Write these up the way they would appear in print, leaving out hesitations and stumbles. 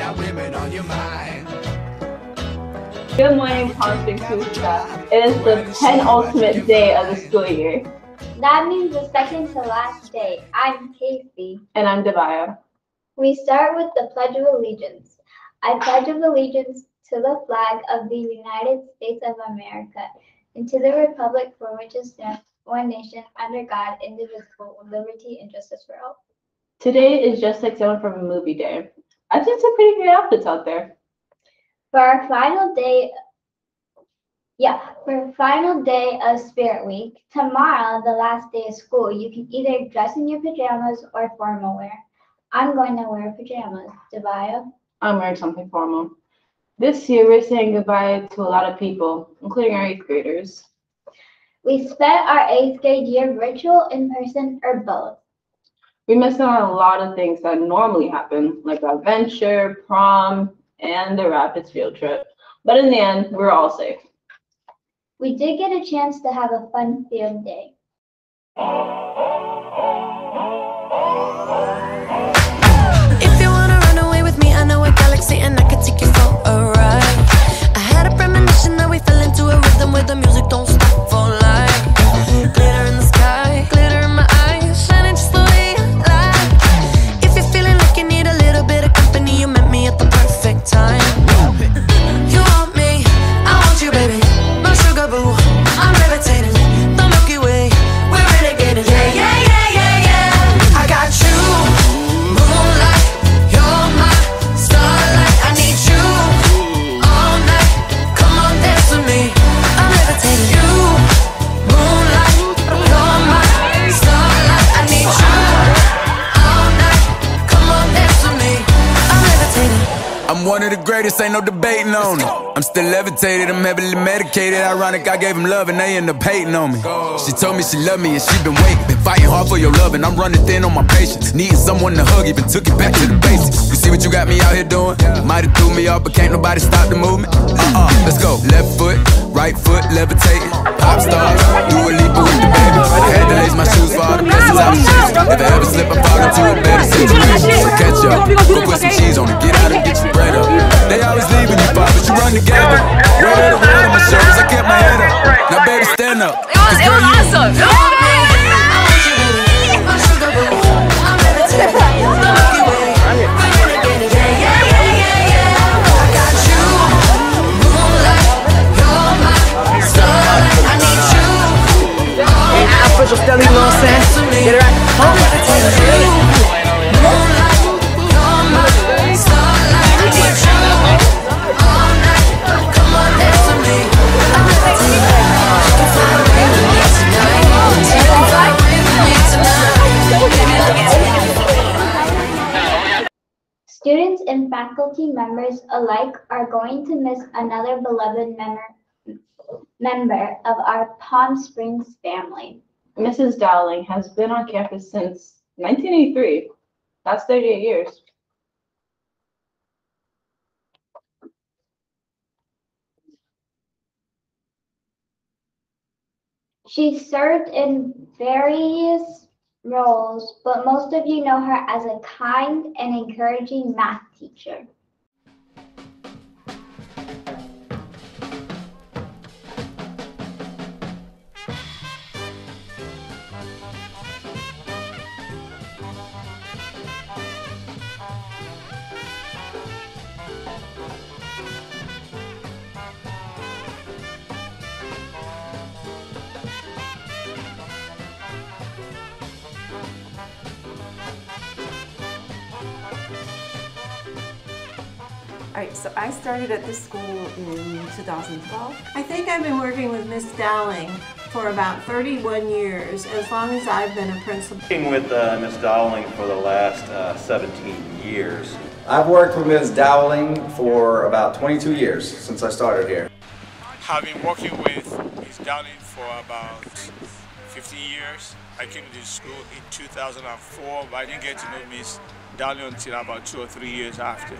got women on your mind. Good morning, Palm Springs School staff. It is the penultimate day of the school year. That means the second to last day. I'm Casey. And I'm Devaya. We start with the Pledge of Allegiance. I pledge of allegiance to the flag of the United States of America and to the republic for which it stands, one nation, under God, indivisible, with liberty and justice for all. Today is just like someone from a movie day. I think some pretty great outfits out there. For our final day of Spirit Week, tomorrow, the last day of school, you can either dress in your pajamas or formal wear. I'm going to wear pajamas. Devaya? I'm wearing something formal. This year, we're saying goodbye to a lot of people, including our 8th graders. We spent our 8th grade year virtual, in person, or both. We missed out on a lot of things that normally happen, like our venture, prom, and the Rapids field trip. But in the end, we're all safe. We did get a chance to have a fun field day. If you wanna run away with me, I know a galaxy and I can take you for a ride. I had a premonition that we fell into a rhythm where the music don't stop for life. Glitter in the sky, glitter in my eyes, shining just the way I like. If you're feeling like you need a little bit of company, you met me at the perfect time. You want me, I want you, baby. My sugar boo, I'm levitating. The Milky Way, we're renegading. Yeah, yeah, yeah, yeah, yeah. I got you, moonlight. You're my starlight. I need you all night. Come on, dance with me. I'm levitating. You, moonlight. You're my starlight. I need you all night. Come on, dance with me. I'm levitating. I'm one of the greatest, ain't no debating on it. I'm still levitated, I'm heavily medicated. Ironic, I gave him love and they end up hating on me. She told me she loved me and she been waiting. Been fighting hard for your love and I'm running thin on my patience. Needing someone to hug, even took it back to the basics. You see what you got me out here doing? Might have threw me off, but can't nobody stop the movement. Let's go. Left foot, right foot, levitating. Pop stars, do a leap with the baby. Had to lace my shoes for all the blessings I was chasing. If I ever slip, I fall into a better situation. So catch up, go put some cheese on it, get out and get your bread up. They always leave when you fall, but you run together. Weight of the world on my shoulders, I kept my head up. Now baby, stand up. It was awesome. You want me, I want you, baby. My sugar boo, I'm levitating. The Milky Way, we're renegading. Yeah, yeah, yeah, yeah, yeah. I got you, moonlight. You're my starlight. I need you all night. Official Stelly, you know what I'm saying? Get it right. I'm levitating. Moonlight. You're my starlight. I need you all night. Come on, dance with me. I'm levitating. You can fly away with me tonight. You can fly away with me tonight. Students and faculty members alike are going to miss another beloved member of our Palm Springs family. Mrs. Dowling has been on campus since 1983. That's 38 years. She served in various roles, but most of you know her as a kind and encouraging math teacher. All right, so I started at this school in 2012. I think I've been working with Miss Dowling for about 31 years, as long as I've been a principal. Working with Miss Dowling for the last 17 years. I've worked with Ms. Dowling for about 22 years since I started here. Have been working with Ms. Dowling for about 15 years. I came to this school in 2004, but I didn't get to know Ms. Dowling until about 2 or 3 years after.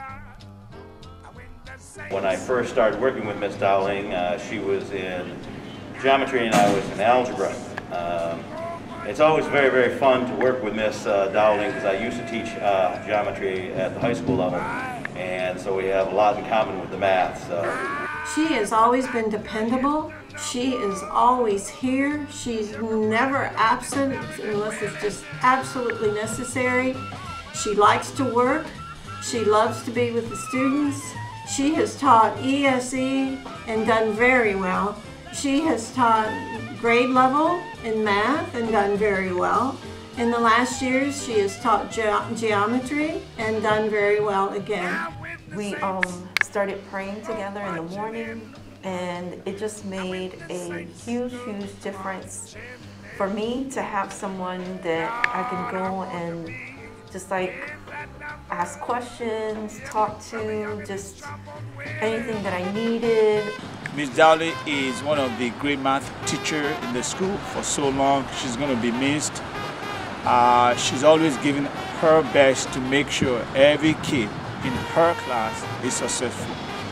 When I first started working with Ms. Dowling, she was in geometry and I was in algebra. It's always very, very fun to work with Ms. Dowling because I used to teach geometry at the high school level. and so we have a lot in common with the math. So she has always been dependable. She is always here. She's never absent unless it's just absolutely necessary. She likes to work. She loves to be with the students. She has taught ESE and done very well. She has taught grade level in math and done very well. In the last years, she has taught geometry and done very well again. We started praying together in the morning, and it just made a huge, huge difference for me to have someone that I can go and just like ask questions, talk to, just anything that I needed. Miss Dowling is one of the great math teachers in the school for so long. She's going to be missed. She's always given her best to make sure every kid in her class is successful.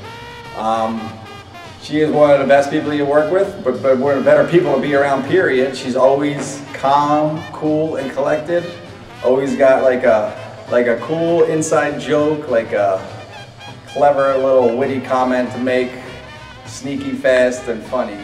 She is one of the best people you work with, but one of the better people to be around, period. She's always calm, cool, and collected. Always got like a cool inside joke, like a clever little witty comment to make, sneaky, fast, and funny.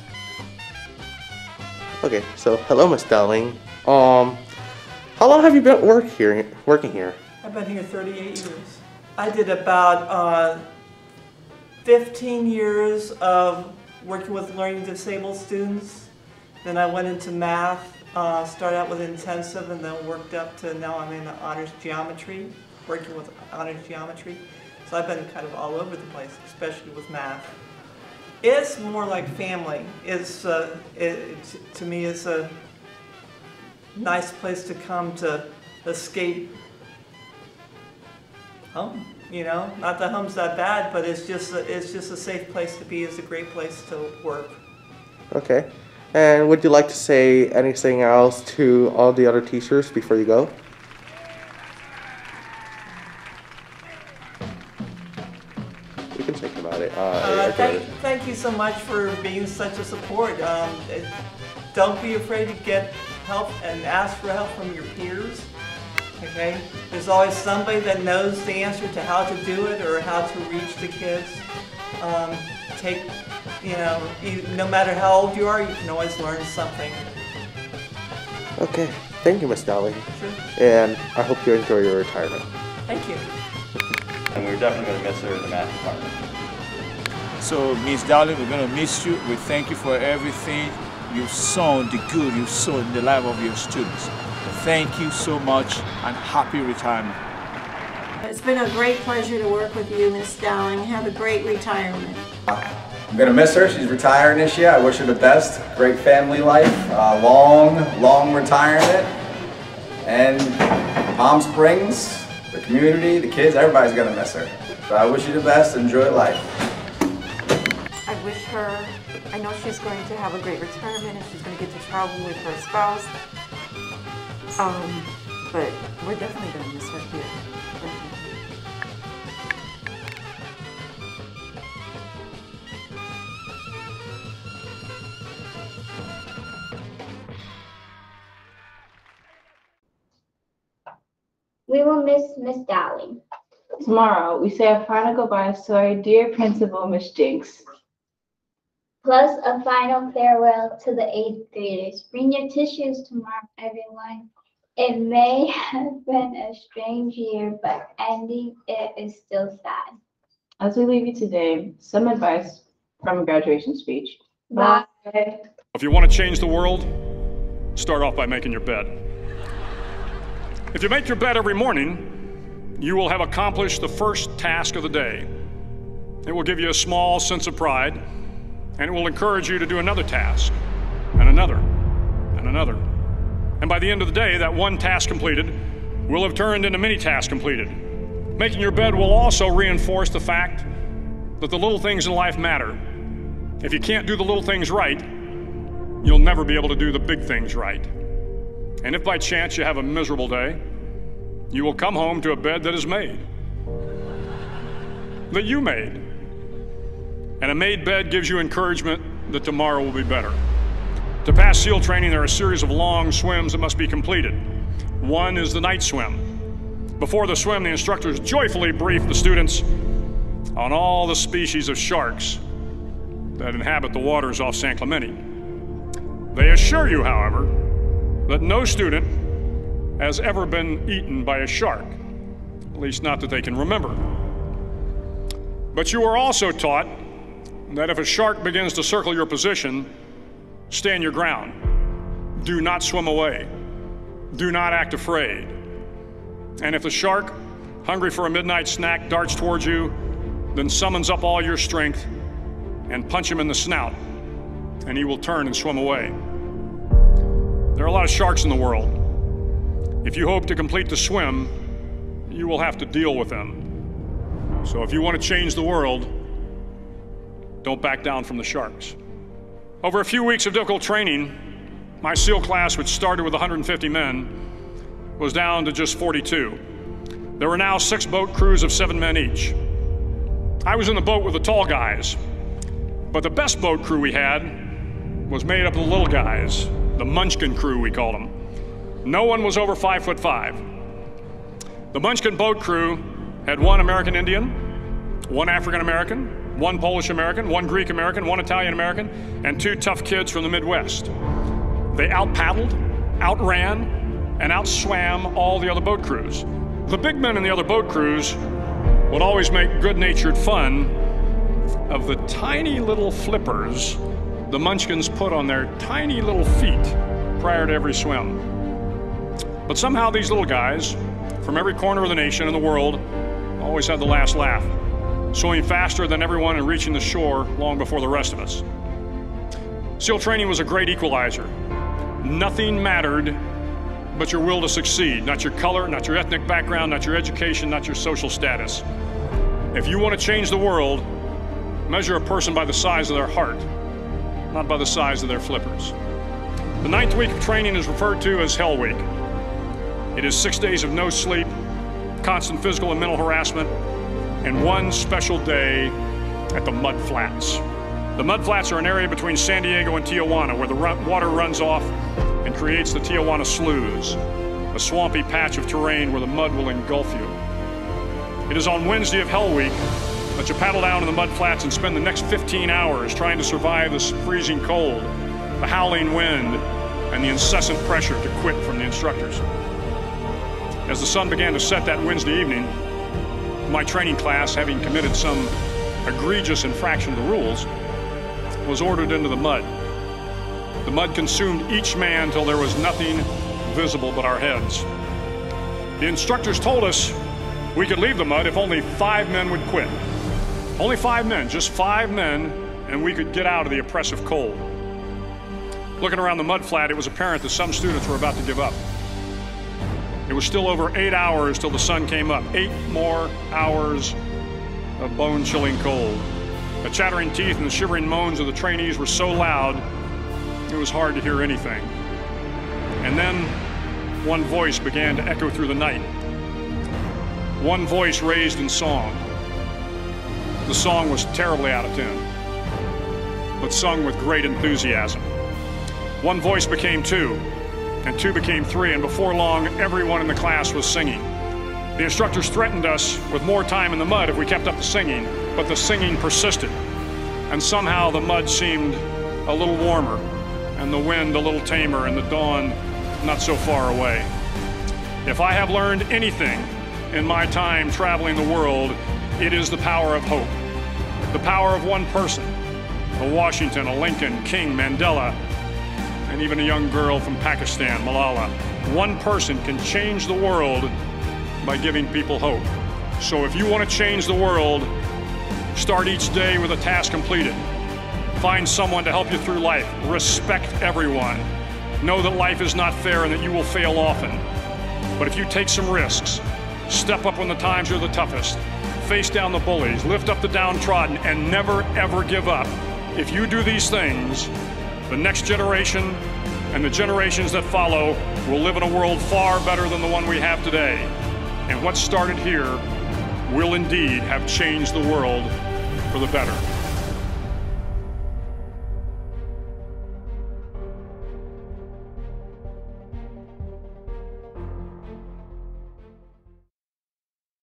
Okay, so hello, Miss Dowling. How long have you been working here? I've been here 38 years. I did about 15 years of working with learning disabled students. Then I went into math, started out with intensive and then worked up to now I'm in honors geometry, working with honors geometry. So I've been kind of all over the place, especially with math. It's more like family. It's, to me, it's a nice place to come to escape home. You know, not that home's that bad, but it's just a safe place to be. It's a great place to work. Okay. And would you like to say anything else to all the other teachers before you go? You can think about it. Thank you so much for being such a support. Don't be afraid to get help and ask for help from your peers. Okay? There's always somebody that knows the answer to how to do it or how to reach the kids. No matter how old you are, you can always learn something. Okay. Thank you, Miss Dowling. Sure. And I hope you enjoy your retirement. Thank you. And we're definitely going to miss her in the math department. So, Miss Dowling, we're going to miss you. We thank you for everything you've sown, the good you've sown in the life of your students. Thank you so much and happy retirement. It's been a great pleasure to work with you, Miss Dowling. Have a great retirement. I'm going to miss her. She's retiring this year. I wish her the best. Great family life, long retirement. And Palm Springs, the community, the kids, everybody's going to miss her. So I wish you the best. Enjoy life. I wish her, I know she's going to have a great retirement and she's going to get to travel with her spouse. But we're definitely going to miss her here. We will miss Miss Dowling. Tomorrow, we say our final goodbyes to our dear principal, Miss Jinks. Plus a final farewell to the 8th graders. Bring your tissues tomorrow, everyone. It may have been a strange year, but ending it is still sad. As we leave you today, some advice from a graduation speech. Bye. If you want to change the world, start off by making your bed. If you make your bed every morning, you will have accomplished the first task of the day. It will give you a small sense of pride, and it will encourage you to do another task, and another, and another. And by the end of the day, that one task completed will have turned into many tasks completed. Making your bed will also reinforce the fact that the little things in life matter. If you can't do the little things right, you'll never be able to do the big things right. And if by chance you have a miserable day, you will come home to a bed that is made, that you made. And a made bed gives you encouragement that tomorrow will be better. To pass SEAL training, there are a series of long swims that must be completed. One is the night swim. Before the swim, the instructors joyfully briefed the students on all the species of sharks that inhabit the waters off San Clemente. They assure you, however, that no student has ever been eaten by a shark, at least not that they can remember. But you are also taught that if a shark begins to circle your position, stand your ground. Do not swim away. Do not act afraid. And if the shark, hungry for a midnight snack, darts towards you, then summons up all your strength and punch him in the snout, and he will turn and swim away. There are a lot of sharks in the world. If you hope to complete the swim, you will have to deal with them. So if you want to change the world, don't back down from the sharks. Over a few weeks of difficult training, my SEAL class, which started with 150 men, was down to just 42. There were now 6 boat crews of 7 men each. I was in the boat with the tall guys, but the best boat crew we had was made up of the little guys, the Munchkin crew, we called them. No one was over 5'5". The Munchkin boat crew had 1 American Indian, 1 African American, 1 Polish American, 1 Greek American, 1 Italian American, and 2 tough kids from the Midwest. They out-paddled, outran, and outswam all the other boat crews. The big men in the other boat crews would always make good-natured fun of the tiny little flippers the Munchkins put on their tiny little feet prior to every swim. But somehow these little guys from every corner of the nation and the world always had the last laugh, swimming faster than everyone and reaching the shore long before the rest of us. SEAL training was a great equalizer. Nothing mattered but your will to succeed, not your color, not your ethnic background, not your education, not your social status. If you want to change the world, measure a person by the size of their heart, not by the size of their flippers. The 9th week of training is referred to as Hell Week. It is 6 days of no sleep, constant physical and mental harassment, and 1 special day at the Mud Flats. The Mud Flats are an area between San Diego and Tijuana where the water runs off and creates the Tijuana Sloughs, a swampy patch of terrain where the mud will engulf you. It is on Wednesday of Hell Week that you paddle down to the Mud Flats and spend the next 15 hours trying to survive the freezing cold, the howling wind, and the incessant pressure to quit from the instructors. As the sun began to set that Wednesday evening, my training class, having committed some egregious infraction of the rules, was ordered into the mud. The mud consumed each man till there was nothing visible but our heads. The instructors told us we could leave the mud if only 5 men would quit. Only 5 men, just 5 men, and we could get out of the oppressive cold. Looking around the mud flat, it was apparent that some students were about to give up. It was still over 8 hours till the sun came up. 8 more hours of bone-chilling cold. The chattering teeth and the shivering moans of the trainees were so loud, it was hard to hear anything. And then one voice began to echo through the night. One voice raised in song. The song was terribly out of tune, but sung with great enthusiasm. One voice became 2, and 2 became 3, and before long, everyone in the class was singing. The instructors threatened us with more time in the mud if we kept up the singing, but the singing persisted, and somehow the mud seemed a little warmer, and the wind a little tamer, and the dawn not so far away. If I have learned anything in my time traveling the world, it is the power of hope. The power of one person, a Washington, a Lincoln, King, Mandela, and even a young girl from Pakistan, Malala. One person can change the world by giving people hope. So if you want to change the world, start each day with a task completed. Find someone to help you through life. Respect everyone. Know that life is not fair and that you will fail often. But if you take some risks, step up when the times are the toughest, face down the bullies, lift up the downtrodden, and never ever give up. If you do these things, the next generation and the generations that follow will live in a world far better than the one we have today. And what started here will indeed have changed the world for the better.